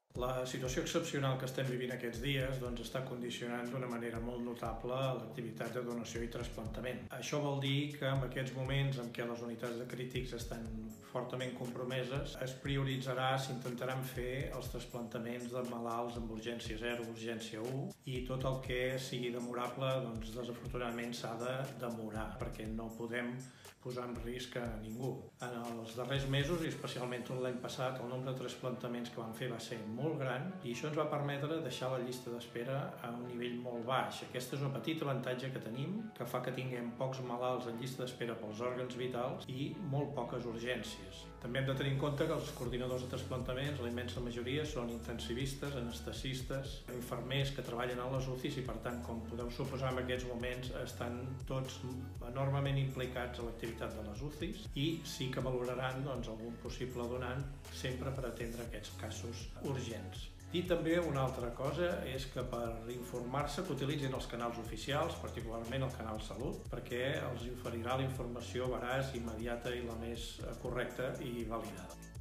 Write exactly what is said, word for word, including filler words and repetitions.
La situació excepcional que estem vivint aquests dies doncs, està condicionant d'una manera molt notable l'activitat de donació i trasplantament. Això vol dir que en aquests moments en què les unitats de crítics estan fortament compromeses, es prioritzarà, s'intentaran fer els trasplantaments de malalts amb urgència zero, urgència u, i tot el que sigui demorable, doncs, desafortunadament s'ha de demorar, perquè no podem posar en risc a ningú. En els darrers mesos, i especialment tot l'any passat, el nombre de trasplantaments que vam fer va ser molt gran i això ens va permetre deixar la llista d'espera a un nivell molt baix. Aquest és un petit avantatge que tenim, que fa que tinguem pocs malalts en llista d'espera pels òrgans vitals i molt poques urgències. També hem de tenir en compte que els coordinadors de trasplantaments, la immensa majoria, són intensivistes, anestesistes, infermers que treballen a les U C Is i, per tant, com podeu suposar, en aquests moments estan tots enormement implicats a l'activitat de les U C Is i sí que valoraran doncs, algun possible donant sempre per atendre aquests casos urgents. I també una altra cosa és que per informar-se que utilitzin els canals oficials, particularment el canal Salut, perquè els oferirà la informació veraç, immediata i la més correcta i validada.